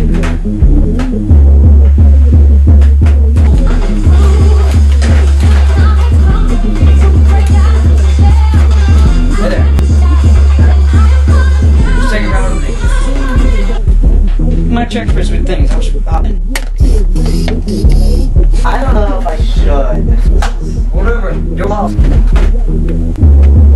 Check for sweet things. How should poppin'? I don't know if I should. Whatever. You're off.